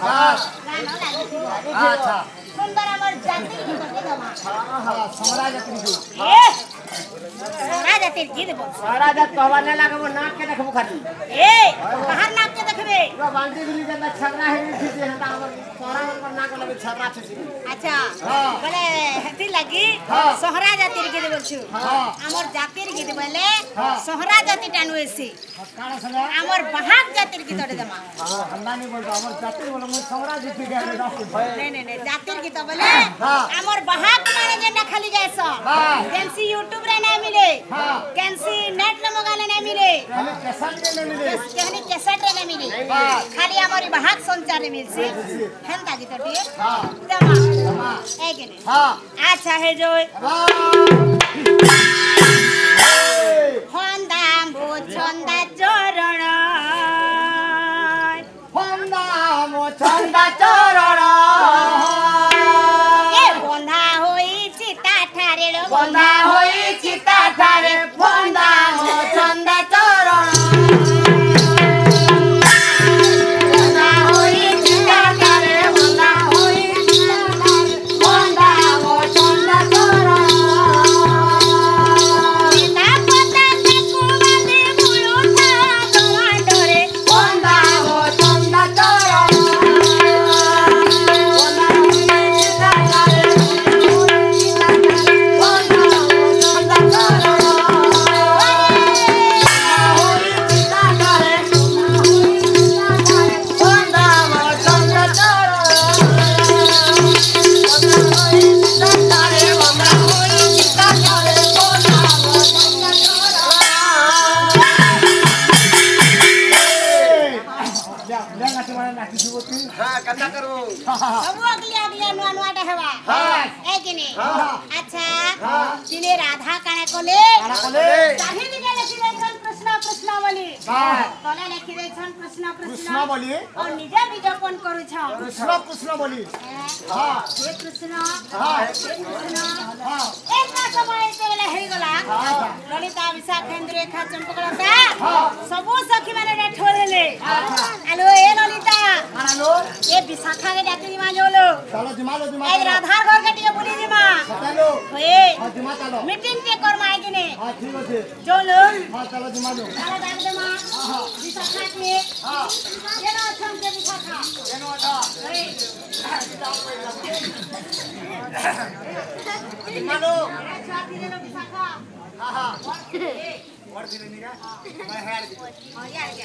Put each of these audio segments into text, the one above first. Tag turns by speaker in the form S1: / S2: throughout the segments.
S1: हां
S2: गानो लागिथिबो
S1: अच्छा
S2: सुंदर हमर जाति गीत के दमा
S1: हां समरा जाति गीत
S2: ए समरा जाति गीत बोल
S1: समरा जात कहवा न लागबो नाक के देखबो खाली
S2: ए कहार नाक के देखबे
S1: तो बांटी बिली के छगरा है थी हता हमर तोरा हमर नाक लगे छगरा छे
S2: अच्छा बोले हती लगी सहरा जाति गीत बोलछु हमर जाति गीत बोले सहरा जाति टानुएसी
S1: काना संगे
S2: हमर बहाक जाति गीत दमा
S1: हां हल्ला नहीं बोलतो हमर जाति बोले मु समरा जीती गए
S2: नहीं जाति गीत बोले हमर बहाक माने जेटा खाली गएस कैंसी यूट्यूब रे नहीं मिले कैंसी नेट रे मोबाइल नहीं मिले कहनी कैसेट रे नहीं मिले खाली हमर बहाक संचार रे मिलसी हेंता गीत टिए दमा ए गेने हां अच्छा है जो होंदा मो छंदा चरण
S1: होंदा मो छंदा चरण
S2: बंधा होई चिता ठारे
S1: बंधा होई चिता ठारे बंधा हो चंदा चरण बंधा होई चिता ठारे बंधा होई चिता ठारे बंधा हो चंदा चरण
S2: सीता पता से कुवाले मुयो था गवाडरे
S1: बंधा हो चंदा चरण बंधा होई चिता ठारे
S2: कथा करो सब अगले नुआ नुआ हवा ए किने अच्छा दिने राधा काने कोले चाहे दिने लिखि देछन कृष्ण कृष्ण बोली तले लिखि देछन कृष्ण कृष्ण
S1: बोली
S2: और निजे विज्ञापन करू छ
S1: कृष्ण कृष्ण बोली
S2: हां हे कृष्ण एक ना समय से वाला हे गला ललिता विशाखेंद्र रेखा चंपकलता सबो सखी माने ठोलेले हेलो ए ललिता
S1: हेलो
S2: ए विशाखा के डाके दिमा जोलो
S1: चलो दिमा लो
S2: ए राधार घर के टिए बोली दिमा
S1: चलो
S2: ओए
S1: हां दिमा चलो
S2: मीटिंग के कर माई किने
S1: हां ठीक है
S2: जोलो
S1: हां चलो दिमा लो
S2: चलो डाक देमा हां विशाखा के हां ये ना छम के विशाखा ये नो दा
S1: दिमा लो
S2: अच्छा धीरे लो विशाखा
S1: हां हां और धीरे निका मैं हेड
S2: हां यार क्या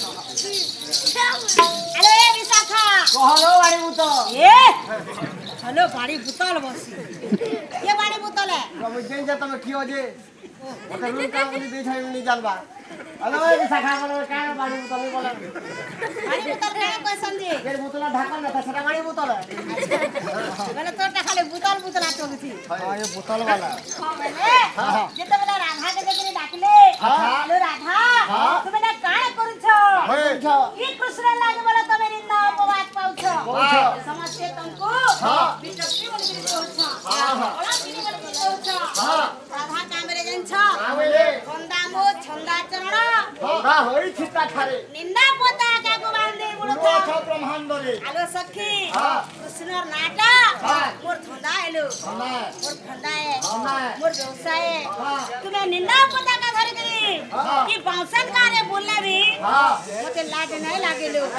S2: हेलो ए विशाखा
S1: कहलो बाड़ी बुतो
S2: ए हेलो बाड़ी बुतल बसी ये बाड़ी बुतल है
S1: प्रभु जन जे तमे कियो जे ओते रूम काम बोली दे छै नहीं जानबा हेलो ए शाखा बोलो का बाड़ी बुतल बोला
S2: बाड़ी बुतल का कोई समझे
S1: के बुतल ढाकल ना सेटा बाड़ी बुतल
S2: बोले तोटा खाली बुतल बुतला टोकती
S1: हां ये बुतल वाला
S2: हां बोले जेते बेला राधा के देखने डाकले हेलो राधा तुमे ना काण करू छ ई कृष्ण लागे बोला तमे निंदा अपवाद पाउ छ समझते तुमको विचक्षी बोली बोल छ बड़ा किनी बोली बोल छ राधा कामरे जन छ बंदा मो छंदा चरण
S1: बंधा होई छिता थारे
S2: निंदा पोता का को बांधे बोलो
S1: तो छ ब्रह्मांड रे
S2: हेलो सखी कृष्णर नाटा मोर छंदा हेलो मोर फंदा है मोर व्यवसाय तुम्हें निंदा पोता का धर करी कि बाउसन कारे बोलला भी मते लाज नहीं लागे लो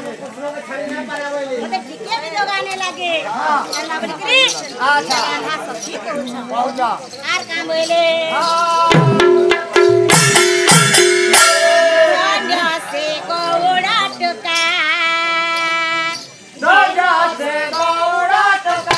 S2: मते टिके भी लगाने लगे अल्लाह बोली करी अच्छा राधा सखी को
S1: बहुत जा
S2: आर काम होइले दादा से गोड़ा टका
S1: दादा से गोड़ा टका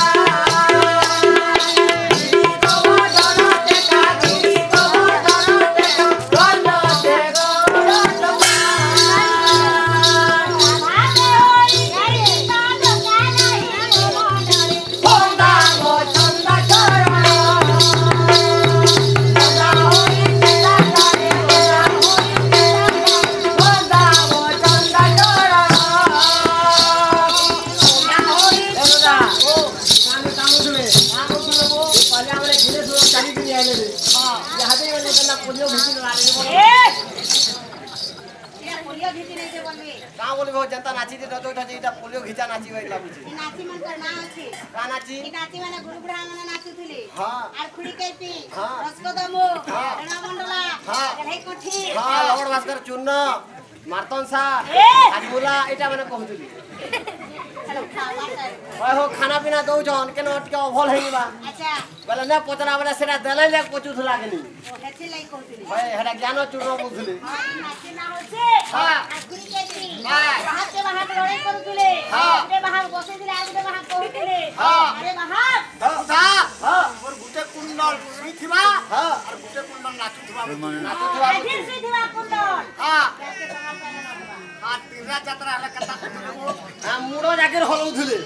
S2: पोलियो घिची नहीं दे बोलबे
S3: का बोलबो जनता नाची दे तो इटा पोलियो घिचा नाची होई लागुची
S2: ई नाची मन कर ना अछि
S3: का नाची
S2: ई नाची माने गुरु बुढ़ा माने नाचुथिले
S3: हां
S2: आर खुड़ी केपी
S3: हां
S2: रसकदमो रणा मंडला गढ़ई कोठी
S3: हां लवड़ भास्कर चूर्ण मार्तन सा आजमुला एटा माने कहउतली
S2: हेलो खावा कर
S3: ओए हो खाना पीना दउ जन के नट के अभल हेबा
S2: अच्छा
S3: बोले न पचरा बोले सेरा देले ले पचुथ लागनी
S2: हेती लाई कहउतली
S3: ओए हेडा ज्ञान चूर्ण बुझली
S2: नाची ना होछे आर खुड़ी केपी बाहर के बाहर लड़ाई करूथिले के बाहर बसे दिले आर के बाहर कहउथिले अरे बाहर
S4: दादा मोर गुटे कुंडल सुइथिबा और गुटे कुंडल नाचुथिबा
S2: फिर से दिवा कुंडल
S4: हां तीरा यात्रा हला कथा
S3: हां मुडो जाके हलउथले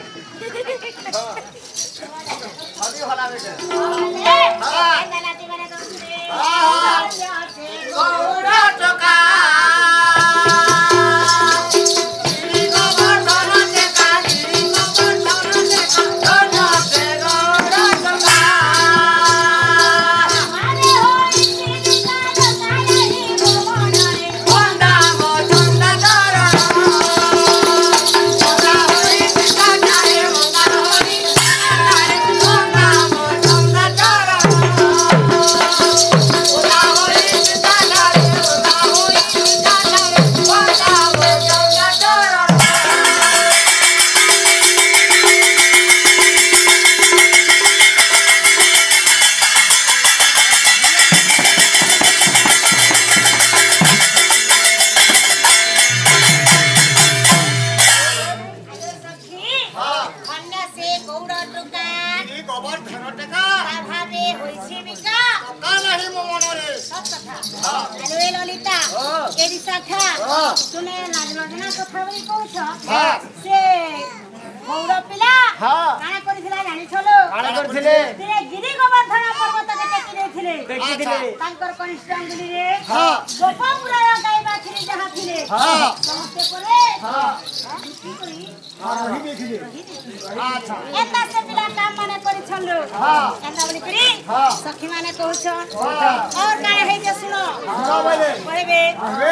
S3: हबी हला बेटे
S2: नाची माने कहउथिले
S3: गौरा टका
S2: तुमे लाजना कथा बई कहछ से गौड़ पिला काना करिथिला जानि छलो
S3: काना करथिले
S2: ते गिरी गोवर्धन पर्वत के टेकी देथिले तांकर कनिष्ठांगुली रे गोपपुरा गाय बाछी जहा थिले समस्ते परे
S4: रही देखिले अच्छा
S2: एता से पिला काम माने करि छलो एता बोली करी सखी माने कहछ और काहे हे जे सुनो बोले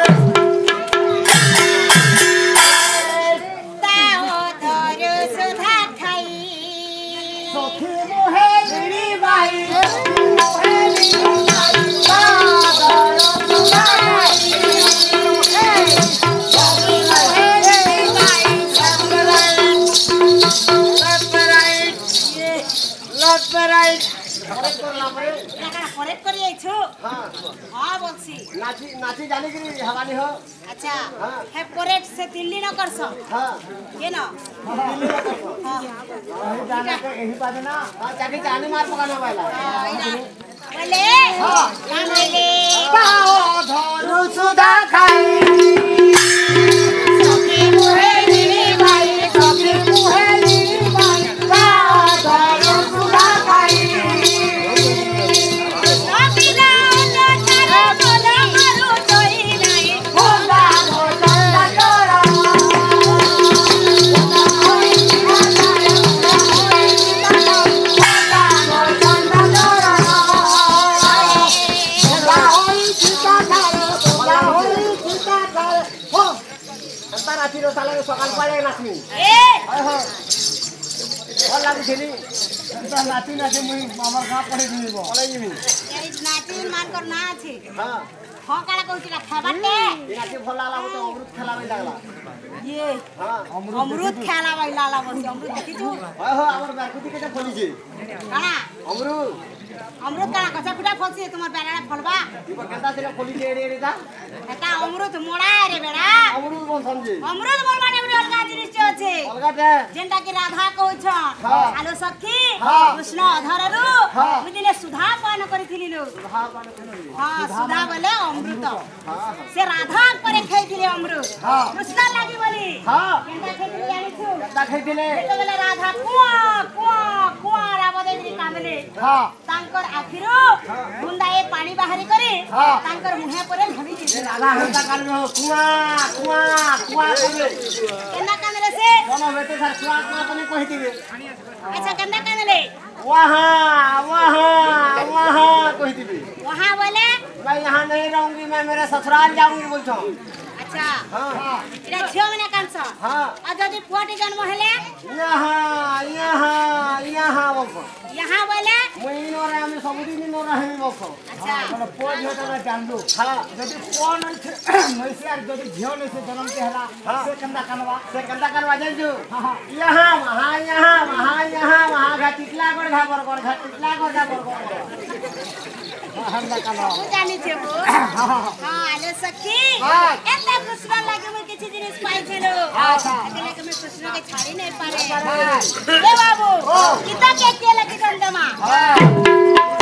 S3: नाची जाने की हवानी हो
S2: अच्छा है परेड से दिल्ली न करस
S3: हां
S2: के न
S3: दिल्ली न करसो
S4: यही जाने के यही बात ना
S3: चाकी जाने मार पकाना वाला
S2: बोले हां बोले
S3: गाओ धरु सुधा खाई
S2: सखी मुहे नी भाई सखी मुहे नी भाई गाओ धरु सुधा खाई
S3: राती रो साला सकाल पाले नाचमी भल लागुछेनी
S4: नाची नाची मुई मामा का पड़े दिबो
S3: पले जिमी
S2: नाची मान कर ना अछि
S3: हां
S2: हां काला कहउछिला खाबाटे
S3: नाची भल लागला तो अमृत खेला में लागला
S2: ये
S3: हां
S2: अमृत खेला वाला ला बस अमृत देखि तू
S3: हो हमर बाकुती के फली छे
S2: काना
S3: अमृत
S2: काना कचा फुटा फलसी तुम्हार बेड़ा फलबा
S3: इबो केता से फली छे एड़े ता
S2: एटा अमृत मोड़ा रे बेड़ा
S3: अमृत कोन समझे
S2: अमृत मोर माने बड़ी अलगा जिनिस छे
S3: अलगा ते
S2: जेंटा की राधा कहउछ आलो सखी कृष्ण अधररु मुदिले सुधा पान करिथिली लो
S3: सुधा पान करिथिली
S2: हां सुधा बोले अमृत से राधा करे खाइथिले अमृत कृष्ण लागि बोली केंटा खाइथिले जानि छु
S3: केता खाइथिले
S2: तो बोले राधा कुआ कुआ कुआ राबदेवी कांदले तांकर आखिरो बुंदाए पानी बाहरी करे तांकर मुहे परे धरी दिले
S3: राधा हंता काल में कुआ कुआ कुआ करे
S2: केना कांदले से
S3: कोनो बेटे सर कुआ कुआ पनि कहि दिबे
S2: अच्छा केना कांदले
S3: वहां वहां वहां कहि दिबे
S2: वहां बोले
S3: मैं यहां नहीं रहूंगी मैं मेरे ससुराल जाऊंगी बोलछो
S2: अच्छा
S3: हां
S2: इरा झियो मने कांस
S3: हां
S2: आ जदी पुआटी जन्म हेले
S3: यहाँ बको
S2: यहाँ बोले
S3: मुई नोरा हम सबुदिन नोरा हेमी बको
S2: अच्छा
S4: ମାନେ ପୁଅ ଝିଅଟା ଜାଣିଲୁ
S3: हां
S4: ଯଦି ପୁଅ ନଇसे ଆର ଯଦି ଝିଅ ନଇसे ଜନ୍ମ କେ ହେଲା ସେ କେନ୍ତା କାନବା
S3: से कंदा करवा जाजू यहाँ वहाँ घा टिकला कर घा बर घा टिकला कर घा बर
S4: ହେନ୍ତା କାନବା
S2: तू जानी छे वो हां आले सखी एता कृष्ण लागे मैं किछि जिनिस पाई छेलो अकेले के मैं कृष्ण के छाड़ी नहीं पारे ए बाबू किता के लगी दंडमा